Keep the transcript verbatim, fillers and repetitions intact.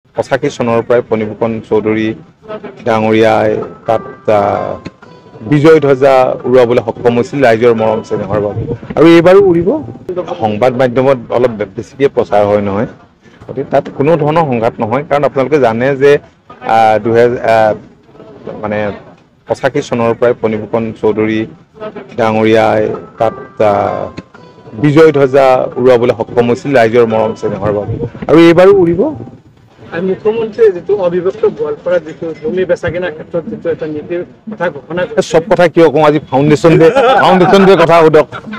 পঁচাশী চনৰ পৰাই ফণীভূষণ চৌধুৰী ডাঙৰীয়াই তাত বিজয় ধ্বজা উৰুৱাবলৈ সক্ষম হৈছিল ৰাইজৰ মৰম চেনেহৰ বাবে আৰু এইবাৰো উৰিব। সংবাদ মাধ্যমত অলপ বেছিকৈ প্ৰচাৰ হয় নহয়, গতিকে তাত কোনো ধৰণৰ সংঘাত নহয়। কাৰণ আপোনালোকে জানে যে দুহেজাৰ মানে পঁচাশী চনৰ পৰাই ফণীভূষণ চৌধুৰী ডাঙৰীয়াই তাত বিজয় ধ্বজা উৰুৱাবলৈ সক্ষম হৈছিল ৰাইজৰ মৰম চেনেহৰ বাবে আৰু এইবাৰো উৰিব। মুখ্যমন্ত্ৰীয়ে যিটো অবিভক্ত গোৱালপাৰা যিটো জমি বেচা কিনাৰ ক্ষেত্ৰত যিটো এটা নীতিৰ কথা ঘোষণা চব কথা কিয় কওঁ, আজি ফাউণ্ডেশ্যন ডে ফাউণ্ডেশ্যন ডে কথা সোধক।